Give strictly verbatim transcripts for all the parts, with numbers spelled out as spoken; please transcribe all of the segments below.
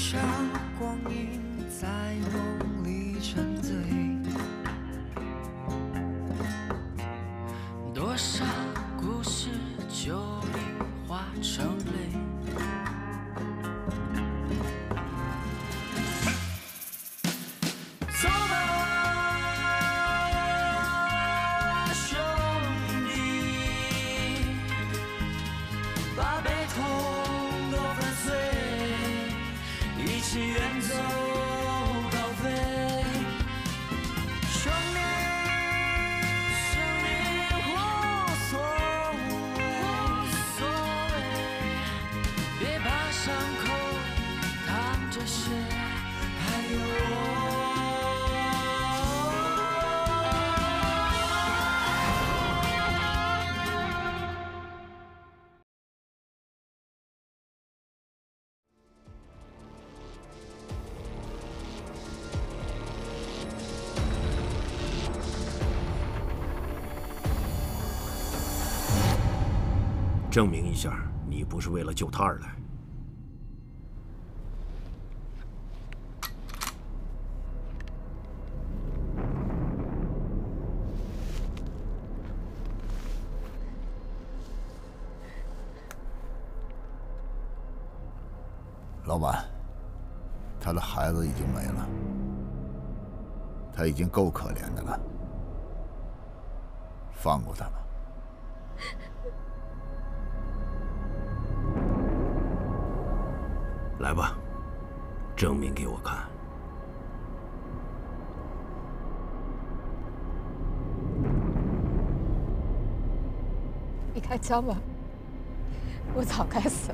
少光阴在梦里沉醉，多少故事就已化成泪。走吧，兄弟，把悲痛都粉碎，一起远走高飞。兄弟，生命无所谓，无所谓，别把伤口淌着血，还有我。 证明一下，你不是为了救他而来。 老板，他的孩子已经没了，他已经够可怜的了，放过他吧。 来吧，证明给我看。 你开枪吧，我早该死了。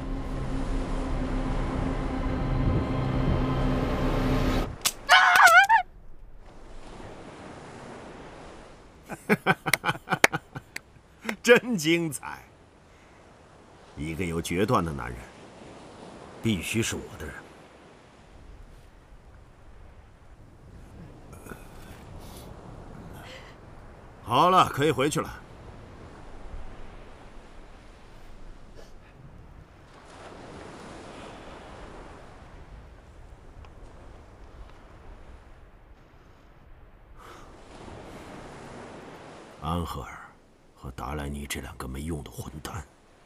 真精彩！一个有决断的男人，必须是我的人。好了，可以回去了。安赫尔和达莱尼这两个没用的混蛋，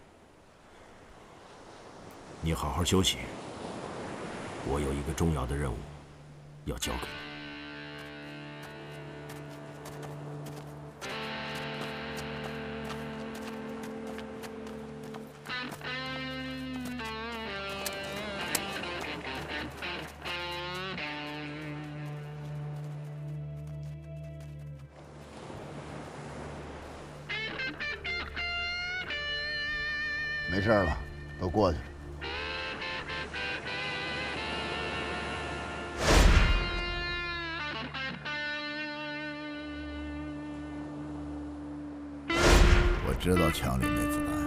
你好好休息。我有一个重要的任务要交给你。 没事了，都过去了。我知道枪里没子弹。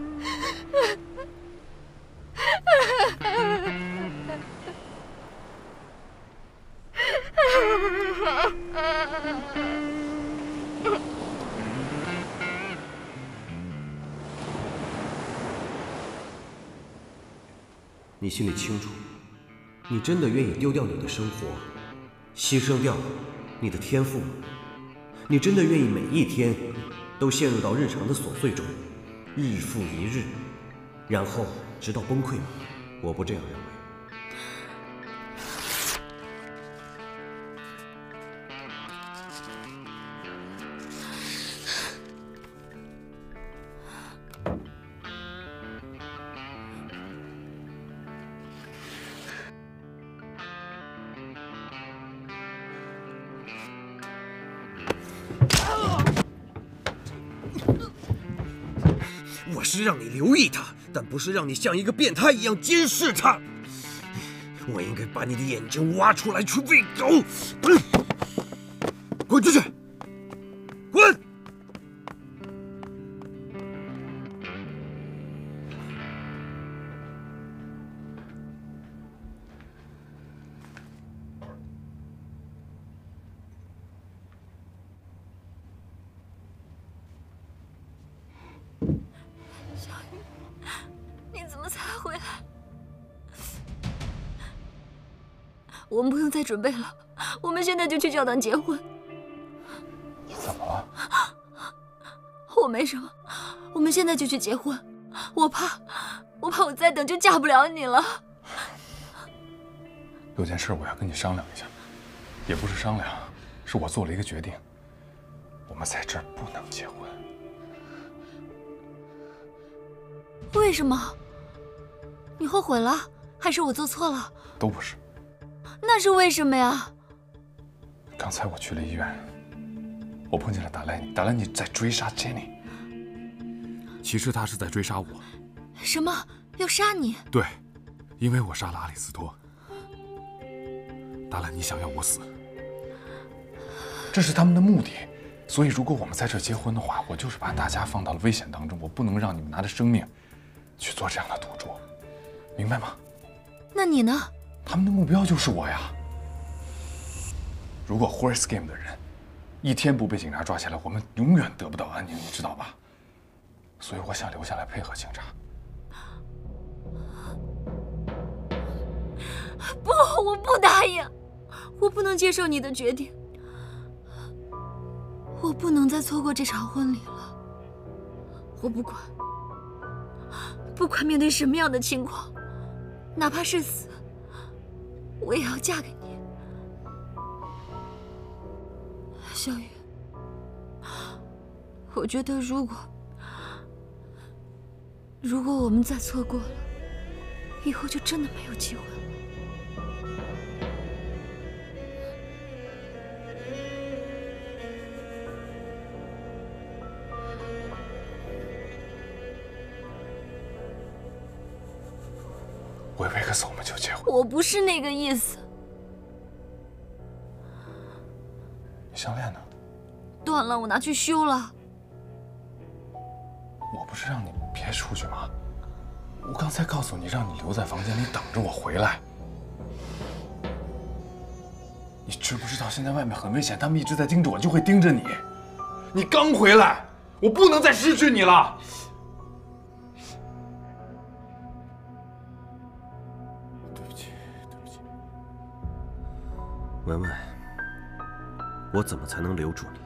你心里清楚，你真的愿意丢掉你的生活，牺牲掉你的天赋吗？你真的愿意每一天都陷入到日常的琐碎中，日复一日，然后直到崩溃吗？我不这样认为。我是让你留意他，但不是让你像一个变态一样监视他。我应该把你的眼睛挖出来去喂狗。滚！滚出去！滚！ 小雨，你怎么才回来？ 我们不用再准备了，我们现在就去教堂结婚。 你怎么了？ 我没什么，我们现在就去结婚。我怕，我怕我再等就嫁不了你了。 有件事我要跟你商量一下，也不是商量，是我做了一个决定。我们在这儿不能结婚。 为什么？你后悔了，还是我做错了？ 都不是。 那是为什么呀？ 刚才我去了医院，我碰见了达莱尼，达莱尼在追杀 Jenny。其实他是在追杀我。 什么？要杀你？ 对，因为我杀了阿里斯多。达莱尼想要我死，这是他们的目的。所以，如果我们在这结婚的话，我就是把大家放到了危险当中。我不能让你们拿着生命去做这样的赌注，明白吗？ 那你呢？ 他们的目标就是我呀。如果 Horse Game 的人一天不被警察抓起来，我们永远得不到安宁，你知道吧？所以我想留下来配合警察。 不，我不答应，我不能接受你的决定。我不能再错过这场婚礼了。我不管，不管面对什么样的情况，哪怕是死，我也要嫁给你。小雨，我觉得如果如果我们再错过了，以后就真的没有机会了。 维维克斯，我们就结婚。 我不是那个意思。 你项链呢？ 断了，我拿去修了。 我不是让你别出去吗？我刚才告诉你，让你留在房间里等着我回来。你知不知道现在外面很危险，他们一直在盯着我，就会盯着你。你刚回来，我不能再失去你了。 文文，我怎么才能留住你？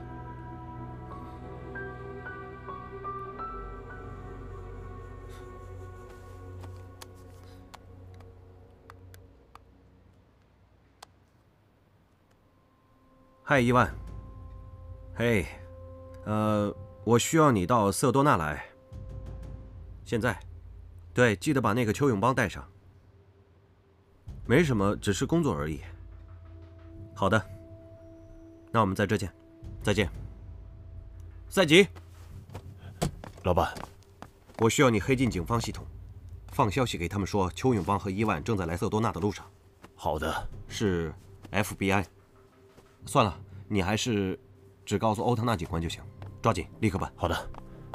嗨，伊万。嘿，呃，我需要你到瑟多纳来。现在，对，记得把那个邱永邦带上。没什么，只是工作而已。好的，那我们在这见，再见。赛吉， 老板， 我需要你黑进警方系统，放消息给他们说邱永邦和伊万正在来瑟多纳的路上。 好的， 是 F B I。算了，你还是只告诉欧特纳警官就行，抓紧，立刻办。 好的。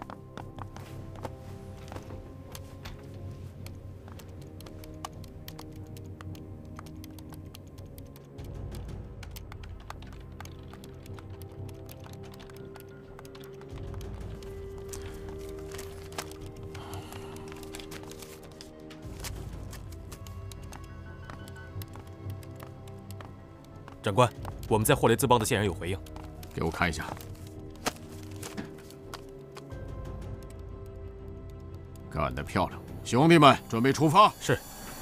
长官，我们在霍雷兹邦的线人有回应， 给我看一下。干得漂亮，兄弟们，准备出发。 是。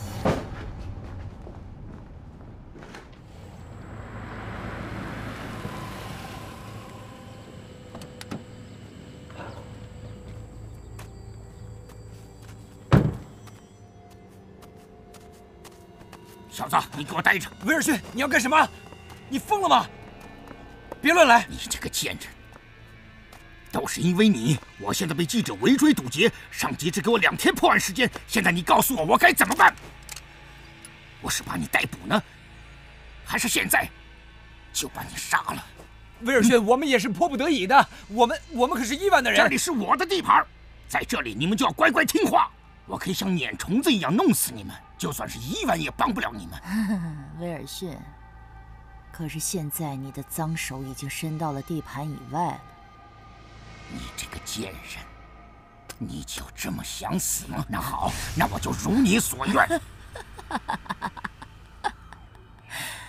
小子，你给我待着！ 威尔逊，你要干什么？你疯了吗？别乱来！ 你这个贱人！都是因为你，我现在被记者围追堵截，上级只给我两天破案时间。现在你告诉我，我该怎么办？我是把你逮捕呢，还是现在就把你杀了？ 威尔逊，我们也是迫不得已的。我们我们可是伊万的人。 这里是我的地盘，在这里你们就要乖乖听话。我可以像撵虫子一样弄死你们，就算是伊万也帮不了你们。 威尔逊，可是现在你的脏手已经伸到了地盘以外了。 你这个贱人，你就这么想死吗？那好，那我就如你所愿。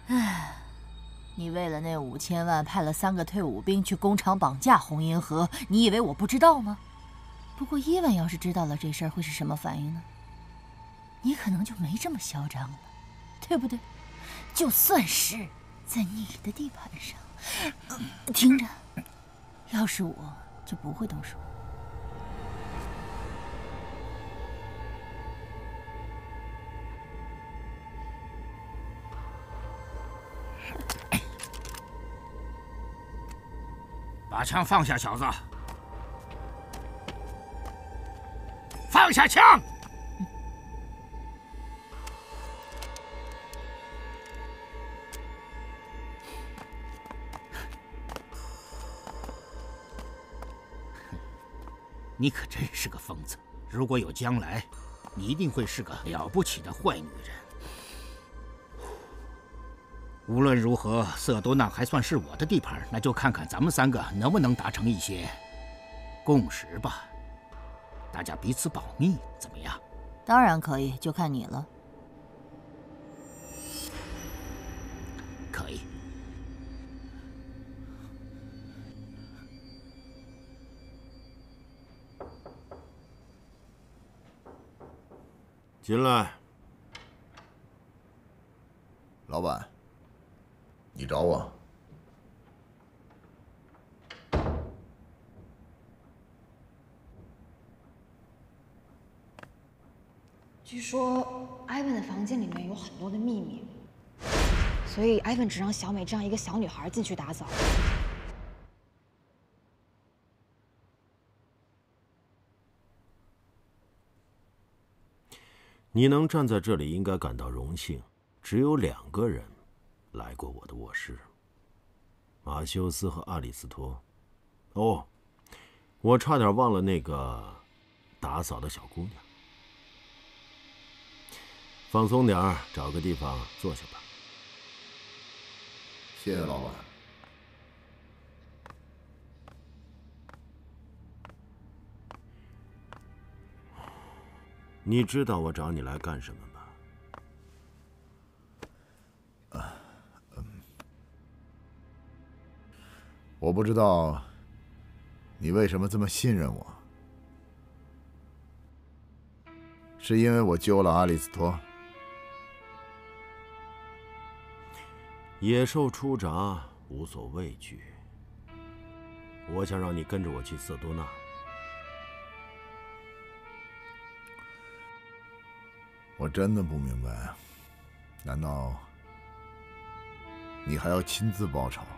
唉，你为了那五千万派了三个退伍兵去工厂绑架洪银河，你以为我不知道吗？不过伊万要是知道了这事儿，会是什么反应呢？你可能就没这么嚣张了，对不对？就算是在你的地盘上，呃、听着，要是我就不会动手。 把枪放下，小子！放下枪！你可真是个疯子！如果有将来，你一定会是个了不起的坏女人。无论如何，瑟多纳还算是我的地盘，那就看看咱们三个能不能达成一些共识吧。大家彼此保密，怎么样？ 当然可以，就看你了。 可以。 进来。 老板，你找我？ 据说艾文的房间里面有很多的秘密，所以艾文只让小美这样一个小女孩进去打扫。 你能站在这里，应该感到荣幸。只有两个人来过我的卧室：马修斯和阿里斯托。哦，我差点忘了那个打扫的小姑娘。放松点儿，找个地方坐下吧。 谢谢老板。 你知道我找你来干什么吧？ 啊，嗯，我不知道你为什么这么信任我，是因为我救了阿里斯托？ 野兽出闸，无所畏惧。我想让你跟着我去瑟多纳。 我真的不明白，难道你还要亲自报仇？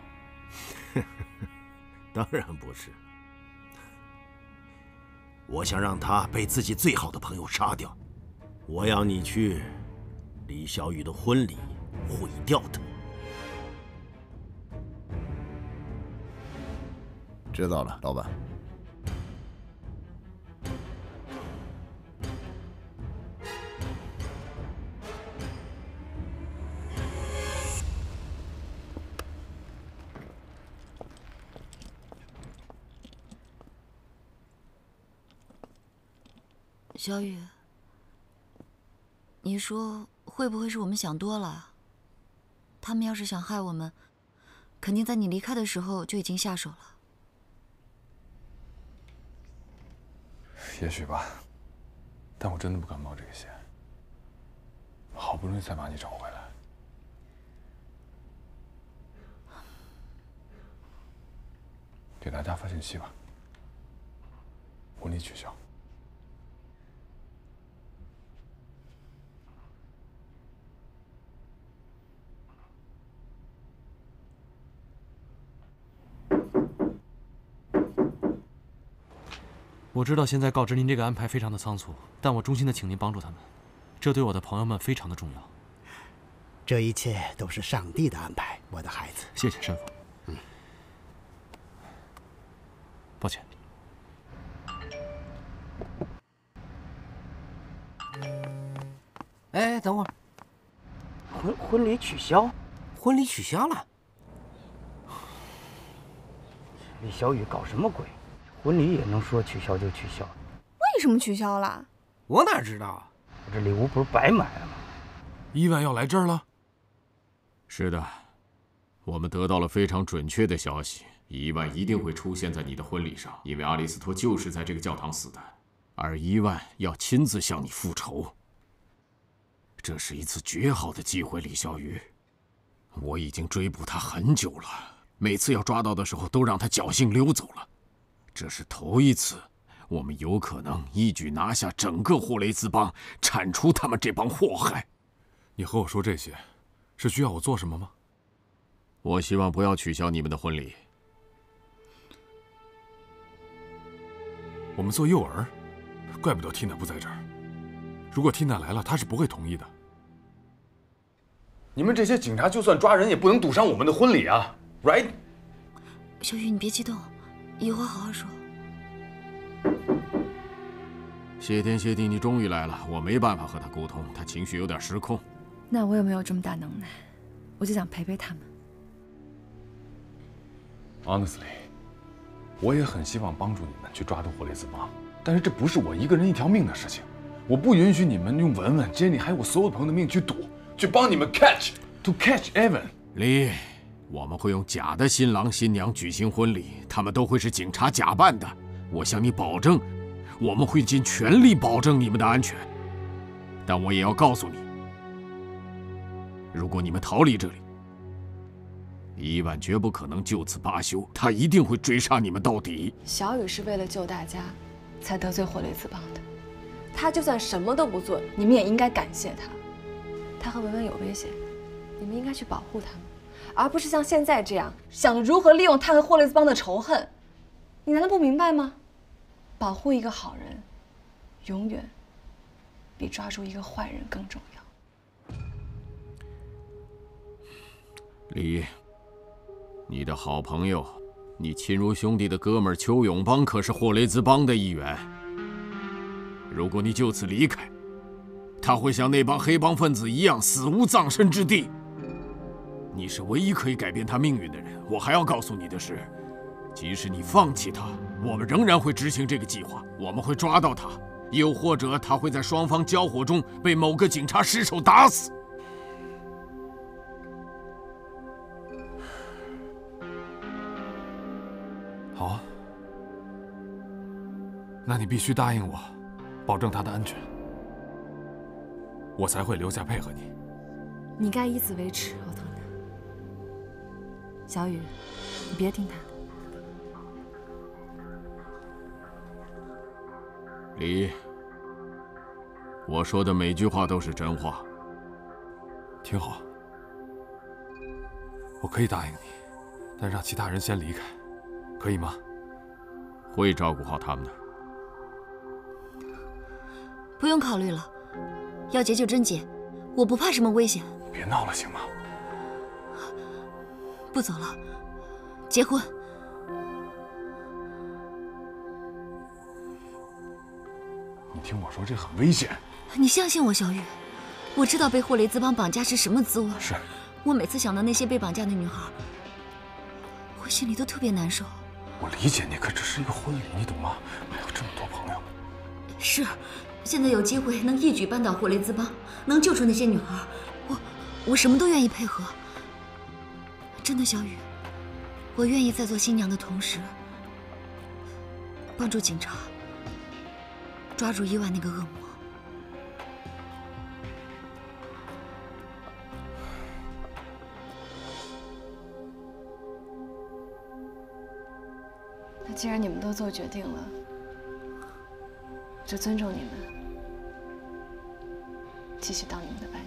当然不是。我想让他被自己最好的朋友杀掉。我要你去李小雨的婚礼毁掉他。 知道了，老板。 小雨，你说会不会是我们想多了？他们要是想害我们，肯定在你离开的时候就已经下手了。 也许吧，但我真的不敢冒这个险。好不容易才把你找回来，给大家发信息吧，婚礼取消。 我知道现在告知您这个安排非常的仓促，但我衷心的请您帮助他们，这对我的朋友们非常的重要。 这一切都是上帝的安排，我的孩子。 谢谢神父。 嗯， 抱歉。 哎，等会儿，婚婚礼取消，婚礼取消了。李小雨搞什么鬼？婚礼也能说取消就取消？ 为什么取消了？ 我哪知道？我这礼物不是白买了吗？ 伊万要来这儿了？ 是的，我们得到了非常准确的消息，伊万一定会出现在你的婚礼上，因为阿里斯托就是在这个教堂死的，而伊万要亲自向你复仇。这是一次绝好的机会，李小雨。我已经追捕他很久了，每次要抓到的时候都让他侥幸溜走了。这是头一次，我们有可能一举拿下整个霍雷兹邦，铲除他们这帮祸害。 你和我说这些，是需要我做什么吗？ 我希望不要取消你们的婚礼。 我们做诱饵，怪不得缇娜不在这儿。如果缇娜来了，她是不会同意的。你们这些警察就算抓人，也不能堵上我们的婚礼啊 ，right？ 小雨，你别激动，有话好好说。 谢天谢地，你终于来了，我没办法和他沟通，他情绪有点失控。 那我也没有这么大能耐，我就想陪陪他们。 Honestly， 我也很希望帮助你们去抓住霍雷兹邦，但是这不是我一个人一条命的事情，我不允许你们用文文、Jenny 还有我所有朋友的命去赌，去帮你们 catch to catch Evan。 李，我们会用假的新郎新娘举行婚礼，他们都会是警察假扮的。我向你保证，我们会尽全力保证你们的安全。但我也要告诉你，如果你们逃离这里，伊万绝不可能就此罢休，他一定会追杀你们到底。 小雨是为了救大家，才得罪霍雷兹邦的。他就算什么都不做，你们也应该感谢他。他和文文有危险，你们应该去保护他们，而不是像现在这样想着如何利用他和霍雷兹邦的仇恨。你难道不明白吗？保护一个好人，永远比抓住一个坏人更重要。 李，你的好朋友，你亲如兄弟的哥们儿邱永邦可是霍雷兹邦的一员。如果你就此离开，他会像那帮黑帮分子一样死无葬身之地。你是唯一可以改变他命运的人。我还要告诉你的是，即使你放弃他，我们仍然会执行这个计划。我们会抓到他，又或者他会在双方交火中被某个警察失手打死。 好啊，那你必须答应我，保证他的安全，我才会留下配合你。 你该以此为耻，奥特纳。小雨，你别听他的。 李，我说的每句话都是真话。 挺好，我可以答应你，但让其他人先离开，可以吗？ 会照顾好他们的。 不用考虑了，要劫就真劫，我不怕什么危险。 别闹了，行吗？ 不走了，结婚。 你听我说，这很危险。 你相信我，小雨，我知道被霍雷兹邦绑架是什么滋味。 是。 我每次想到那些被绑架的女孩，我心里都特别难受。 我理解你，可只是一个婚礼，你懂吗？还有这么多朋友。 是，现在有机会能一举扳倒霍雷兹邦，能救出那些女孩，我我什么都愿意配合。真的，小雨，我愿意在做新娘的同时，帮助警察抓住伊万那个恶魔。 那既然你们都做决定了，我就尊重你们，继续当你们的伴娘。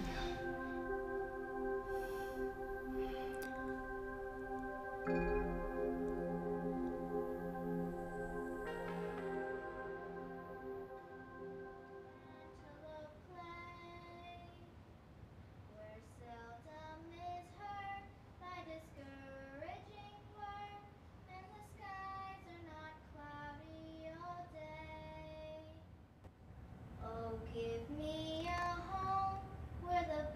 Give me a home where the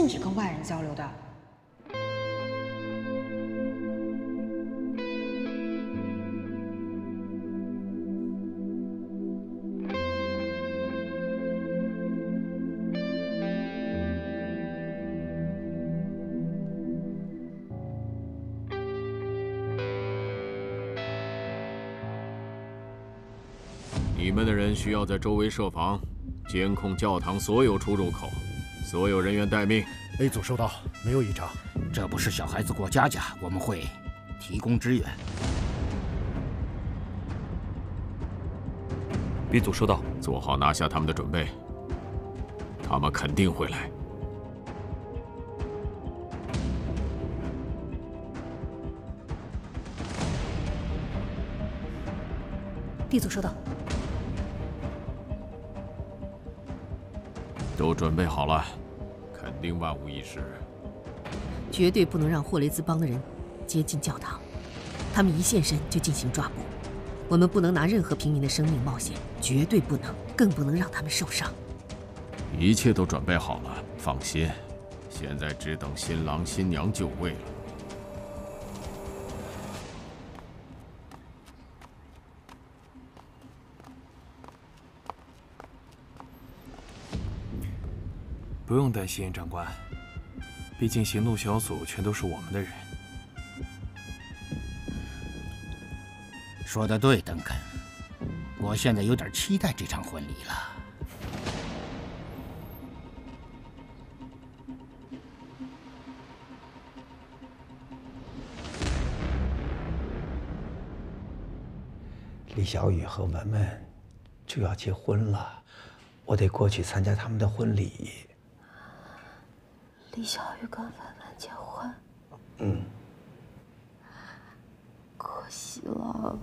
禁止跟外人交流的。 你们的人需要在周围设防，监控教堂所有出入口，所有人员待命。 A 组收到，没有异常。这不是小孩子过家家，我们会提供支援。 B 组收到， 做好拿下他们的准备，他们肯定会来。 D 组收到。 都准备好了，肯定万无一失。 绝对不能让霍雷兹帮的人接近教堂，他们一现身就进行抓捕。我们不能拿任何平民的生命冒险，绝对不能，更不能让他们受伤。 一切都准备好了，放心，现在只等新郎新娘就位了。 不用担心，长官，毕竟行动小组全都是我们的人。 说得对，邓肯，我现在有点期待这场婚礼了。 李小雨和文文就要结婚了，我得过去参加他们的婚礼。 李小雨跟文文结婚， 嗯， 可惜了。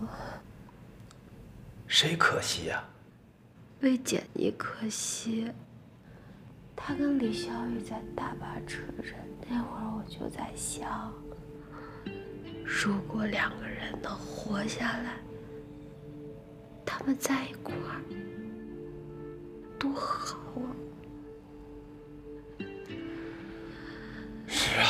谁可惜呀？ 魏简妮可惜。她跟李小雨在大巴车上那会儿，我就在想，如果两个人能活下来，他们在一块儿多好啊！ 是啊，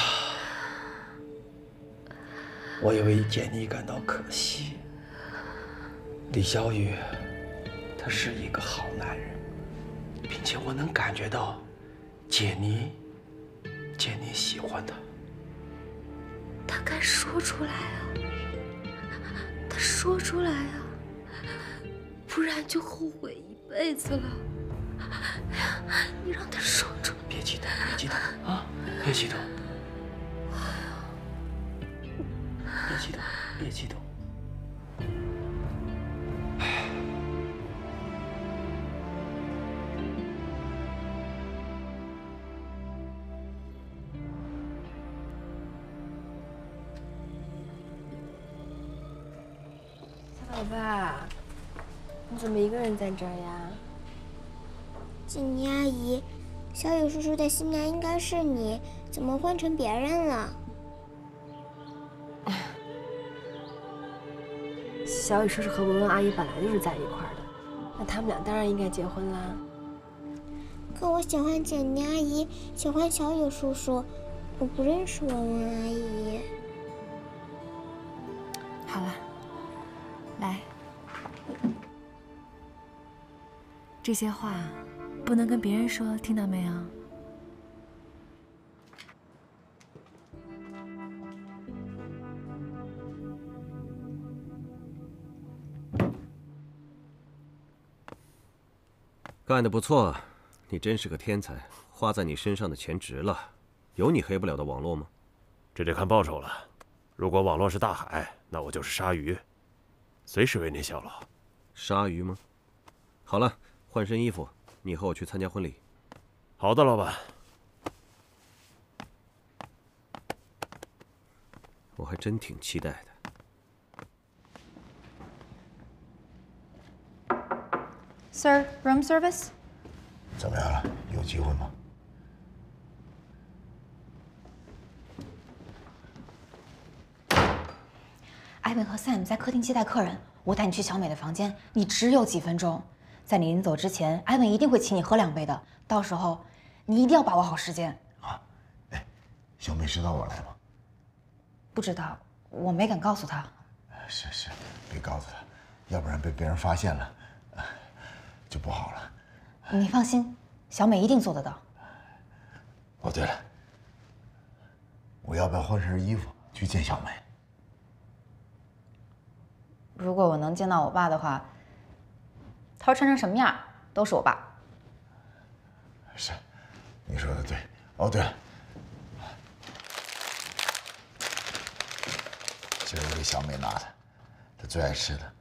我也为简妮感到可惜。李小雨，他是一个好男人，并且我能感觉到简妮，简妮喜欢他。 他该说出来啊！他说出来啊！不然就后悔一辈子了。哎呀，你让他说出来！ 别激动，别激动啊！别激动！别激动，别激动！ 小宝贝儿，你怎么一个人在这儿呀？ 锦妮阿姨，小雨叔叔的新娘应该是你，怎么换成别人了？ 小雨叔叔和文文阿姨本来就是在一块儿的，那他们俩当然应该结婚啦。 可我喜欢简妮阿姨，喜欢小雨叔叔，我不认识文文阿姨。 好了，来，这些话不能跟别人说，听到没有？ 干得不错，你真是个天才，花在你身上的钱值了。有你黑不了的网络吗？ 这得看报酬了。如果网络是大海，那我就是鲨鱼，随时为您效劳。 鲨鱼吗？好了，换身衣服，你和我去参加婚礼。 好的，老板。 我还真挺期待的。 Sir, room service. 怎么样了？有机会吗？ 艾文和 Sam 在客厅接待客人，我带你去小美的房间，你只有几分钟。在你临走之前，艾文一定会请你喝两杯的，到时候你一定要把握好时间。 啊， 小美知道我来吗？ 不知道，我没敢告诉他。 是是，别告诉他，要不然被别人发现了，就不好了。 你放心，小美一定做得到。 哦，对了，我要不要换身衣服去见小美？ 如果我能见到我爸的话，他穿成什么样都是我爸。 是，你说的对。哦，对了，这是给小美拿的，她最爱吃的。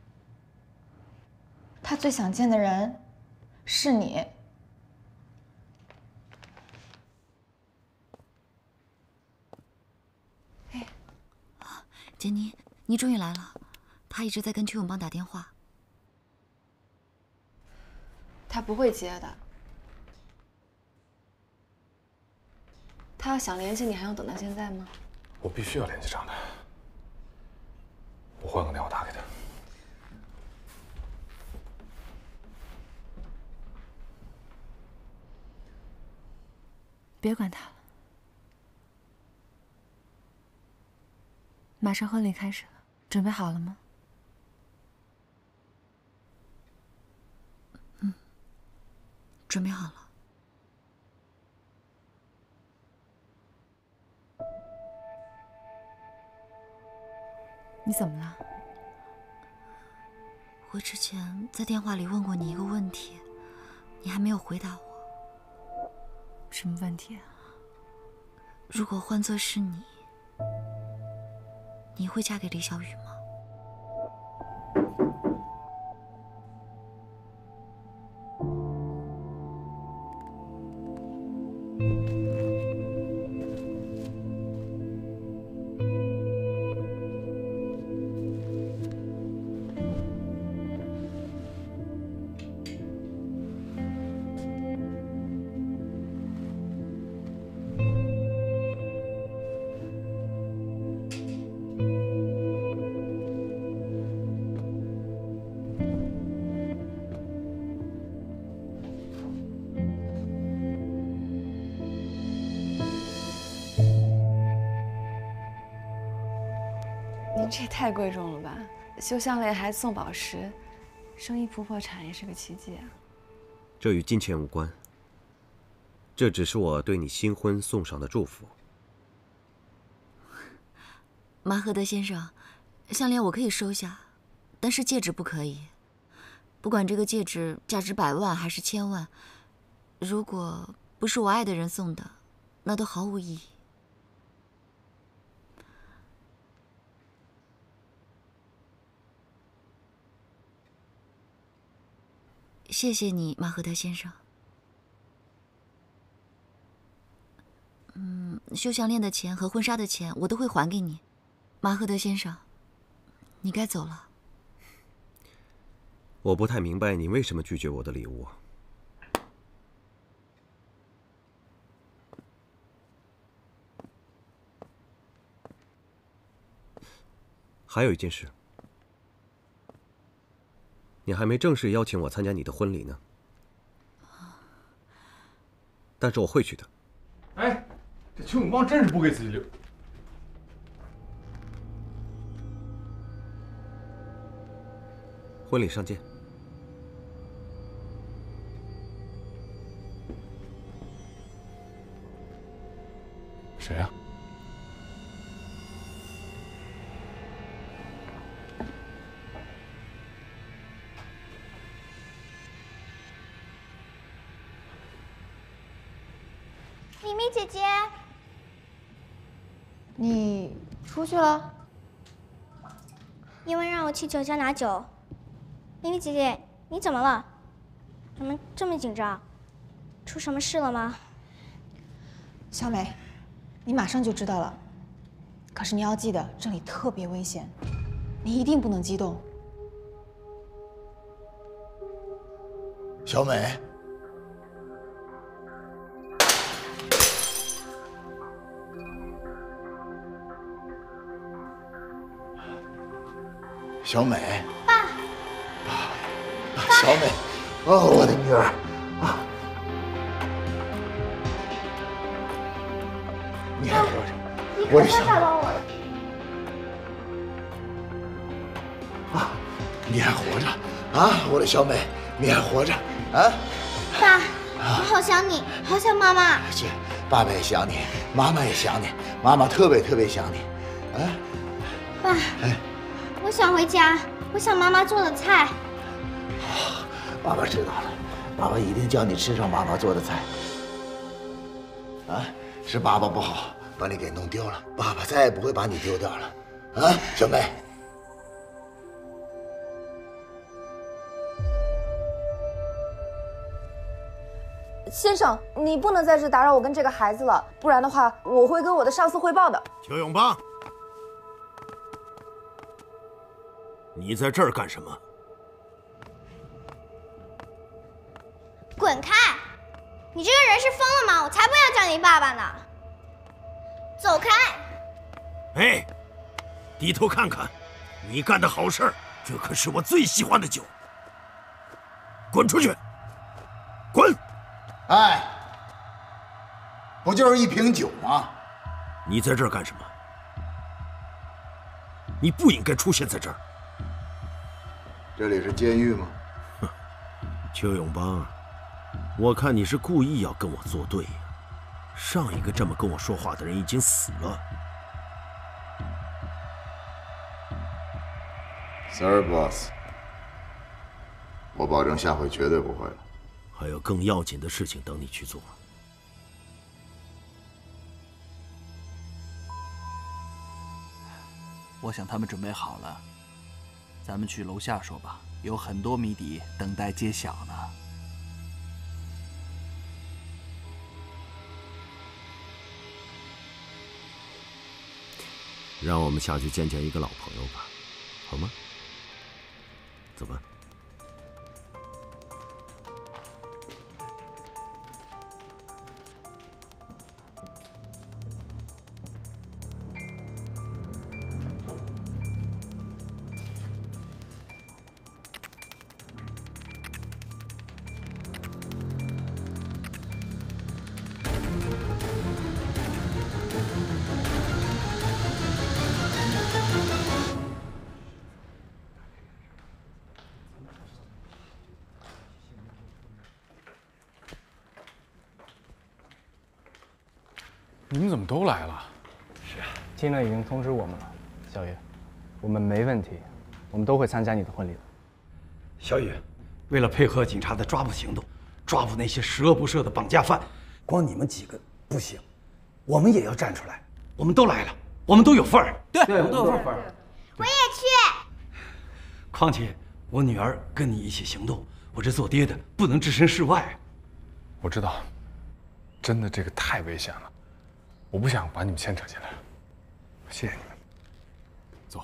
他最想见的人是你。 哎，杰尼，你终于来了。他一直在跟邱永邦打电话。 他不会接的。他要想联系你，还用等到现在吗？ 我必须要联系上他。我换个电话打给他。 别管他了，马上婚礼开始了，准备好了吗？ 嗯，准备好了。 你怎么了？ 我之前在电话里问过你一个问题，你还没有回答我。 什么问题啊？ 如果换作是你，你会嫁给李小雨吗？ 您这太贵重了吧？修项链还送宝石，生意不破产也是个奇迹啊！ 这与金钱无关，这只是我对你新婚送上的祝福。 马赫德先生，项链我可以收下，但是戒指不可以。不管这个戒指价值百万还是千万，如果不是我爱的人送的，那都毫无意义。谢谢你，马赫德先生。嗯，修项链的钱和婚纱的钱我都会还给你，马赫德先生，你该走了。 我不太明白你为什么拒绝我的礼物。还有一件事。你还没正式邀请我参加你的婚礼呢，但是我会去的。 哎，这邱永邦真是不给自己留。 婚礼上见。 谁呀？ 咪咪姐姐， 你出去了？ 因为让我去酒家拿酒。咪咪姐姐，你怎么了？怎么这么紧张？出什么事了吗？ 小美，你马上就知道了。可是你要记得，这里特别危险，你一定不能激动。 小美。小美， 爸， 爸，小美，哦，我的女儿，啊，你还活着， 你可别打到我！ 啊，你还活着啊，我的小美，你还活着啊！ 爸，我好想你，好想妈妈。 是，爸爸也想你，妈妈也想你，妈妈特别特别想你，啊！ 爸， 哎， 我想回家，我想妈妈做的菜。 爸爸知道了，爸爸一定叫你吃上妈妈做的菜。啊，是爸爸不好，把你给弄丢了，爸爸再也不会把你丢掉了。啊，小美。 先生，你不能在这打扰我跟这个孩子了，不然的话，我会跟我的上司汇报的。 邱永邦，你在这儿干什么？ 滚开！你这个人是疯了吗？我才不要叫你爸爸呢！走开！ 哎，低头看看，你干的好事儿，这可是我最喜欢的酒。滚出去！滚！ 哎，不就是一瓶酒吗？ 你在这儿干什么？你不应该出现在这儿。 这里是监狱吗？ 哼，邱永邦，我看你是故意要跟我作对呀。上一个这么跟我说话的人已经死了。 Sir Boss， 我保证下回绝对不会了。 还有更要紧的事情等你去做。 我想他们准备好了，咱们去楼下说吧，有很多谜底等待揭晓呢。 让我们下去见见一个老朋友吧，好吗？走吧。 你们怎么都来了？ 是啊，金乐已经通知我们了，小雨，我们没问题，我们都会参加你的婚礼的。 小雨，为了配合警察的抓捕行动，抓捕那些十恶不赦的绑架犯，光你们几个不行，我们也要站出来。我们都来了，我们都有份儿。 对， 对，我们都有份儿。 我也去。 况且我女儿跟你一起行动，我这做爹的不能置身事外。 我知道，真的这个太危险了。我不想把你们牵扯进来，谢谢你们。 走。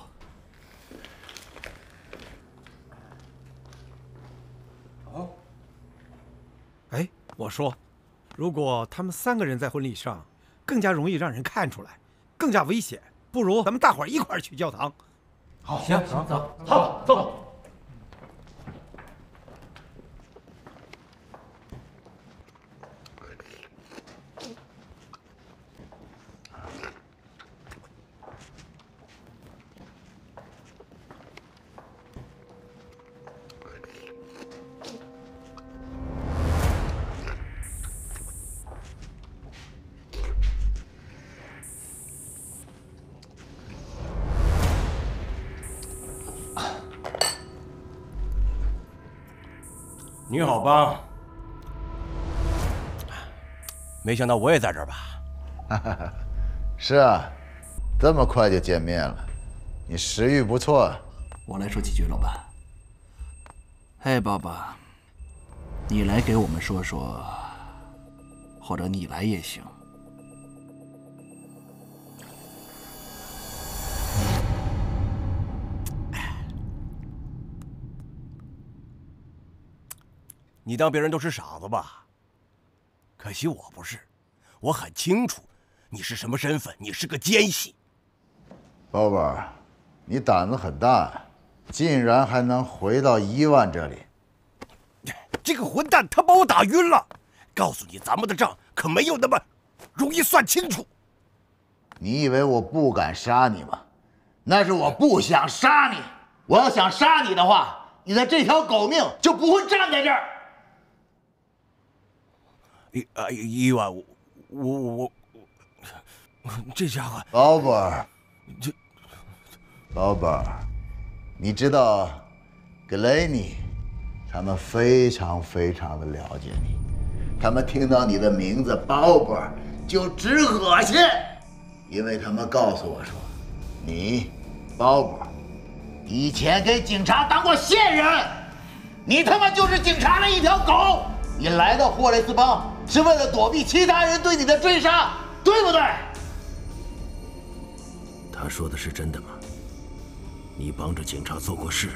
哦。哎，我说，如果他们三个人在婚礼上，更加容易让人看出来，更加危险，不如咱们大伙儿一块儿去教堂。好，行行走，好走。 你好，邦。没想到我也在这儿吧？是啊，这么快就见面了，你食欲不错。 我来说几句，老板。嘿，爸爸，你来给我们说说，或者你来也行。 你当别人都是傻子吧？可惜我不是，我很清楚你是什么身份，你是个奸细。 宝宝，你胆子很大，竟然还能回到伊万这里。 这个混蛋他把我打晕了，告诉你，咱们的账可没有那么容易算清楚。 你以为我不敢杀你吗？那是我不想杀你。我要想杀你的话，你的这条狗命就不会站在这儿。 医啊，医院，我我我我，这家伙， 宝贝儿，这宝贝儿，你知道，格雷尼，他们非常非常的了解你，他们听到你的名字宝贝儿就直恶心，因为他们告诉我说，你宝贝儿以前给警察当过线人，你他妈就是警察的一条狗。你来到霍雷斯邦是为了躲避其他人对你的追杀，对不对？ 他说的是真的吗？你帮着警察做过事？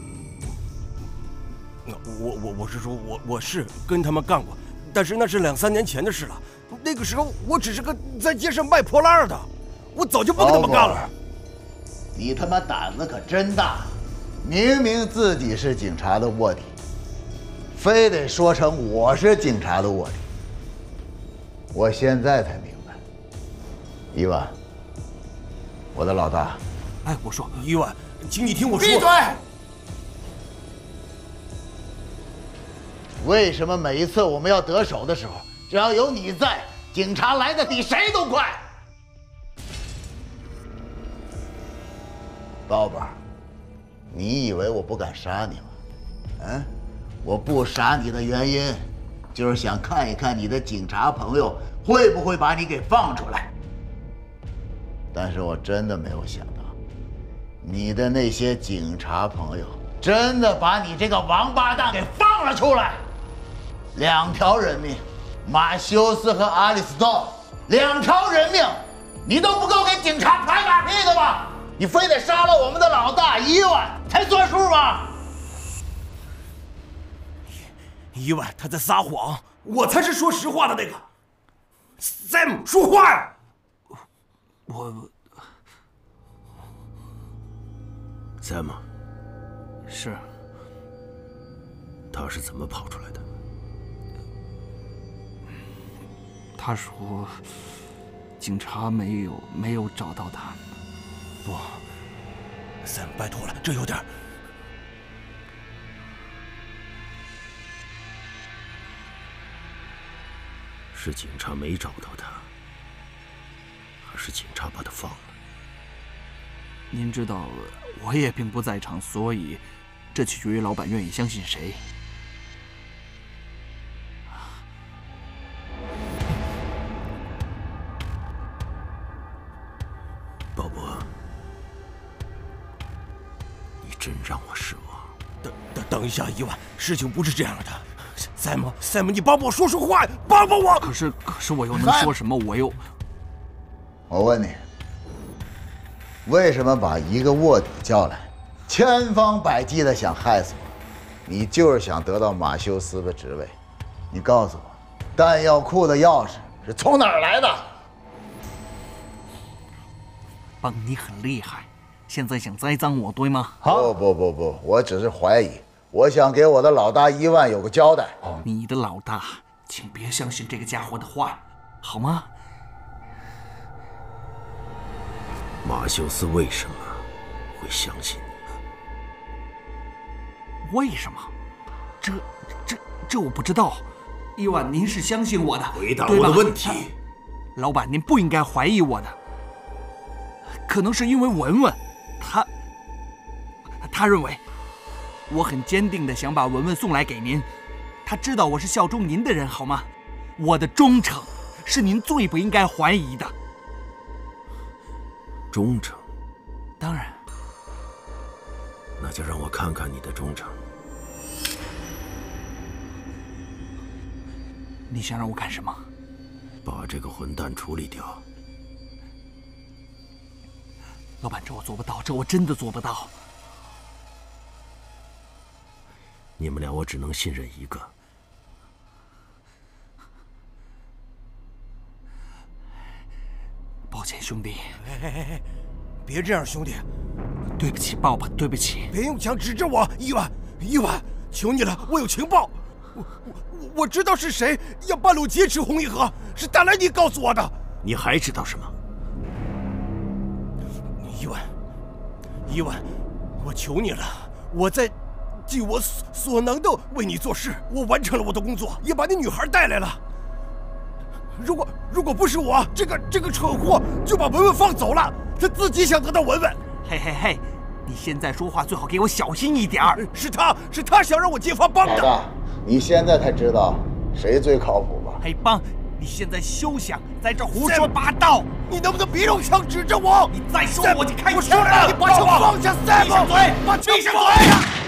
我我我是说我我是跟他们干过，但是那是两三年前的事了。那个时候我只是个在街上卖破烂的，我早就不跟他们干了。 你他妈胆子可真大，明明自己是警察的卧底，非得说成我是警察的卧底。我现在才明白，伊万，我的老大。 哎，我说伊万，请你听我说。 闭嘴！为什么每一次我们要得手的时候，只要有你在，警察来的比谁都快？宝贝儿，你以为我不敢杀你吗？嗯，我不杀你的原因，就是想看一看你的警察朋友会不会把你给放出来。但是我真的没有想到，你的那些警察朋友真的把你这个王八蛋给放了出来。两条人命，马修斯和阿里斯多，两条人命，你都不够给警察拍马屁的吗？你非得杀了我们的老大伊万才算数吗？ 伊万他在撒谎，我才是说实话的那个。Sam， 说话呀！ 我 Sam， 是。 他是怎么跑出来的？ 他说，警察没有没有找到他。 不 ，Sam， 拜托了，这有点…… 是警察没找到他，还是警察把他放了？ 您知道，我也并不在场，所以这取决于老板愿意相信谁。 鲍勃，你真让我失望。 等等等一下，伊万，事情不是这样的。Sam Sam， 你帮我说说话，帮帮我！ 可是可是我又能说什么？我又…… 我问你，为什么把一个卧底叫来，千方百计的想害死我？你就是想得到马修斯的职位？你告诉我，弹药库的钥匙是从哪儿来的？ 邦尼很厉害，现在想栽赃我，对吗？ 不不不不，我只是怀疑。我想给我的老大伊万有个交代。 你的老大，请别相信这个家伙的话，好吗？ 马修斯为什么会相信你？为什么？这、这、这我不知道。伊万，您是相信我的， 回答我的问题。 老板，您不应该怀疑我的。可能是因为文文，他，他认为。我很坚定地想把文文送来给您，他知道我是效忠您的人，好吗？我的忠诚是您最不应该怀疑的。 忠诚？ 当然。 那就让我看看你的忠诚。 你想让我干什么？ 把这个混蛋处理掉。 老板，这我做不到，这我真的做不到。 你们俩，我只能信任一个。 抱歉，兄弟。 哎哎哎，别这样，兄弟。 对不起，爸爸，对不起。 别用枪指着我，伊万，伊万，求你了，我有情报。我我我知道是谁要半路劫持红银河，是达莱尼告诉我的。 你还知道什么？ 伊文，伊文，我求你了，我在尽我所所能的为你做事，我完成了我的工作，也把你女孩带来了。如果如果不是我，这个这个蠢货就把文文放走了，他自己想得到文文。 嘿嘿嘿，你现在说话最好给我小心一点儿。 是他是他想让我揭发帮的。 老大，你现在才知道谁最靠谱吧？ 黑帮，你现在休想在这胡说八道！ 你能不能别用枪指着我？ 你再说我就开我说了， 你把枪放下 ，Sam， 闭上嘴， 把枪闭上放下。 嘴！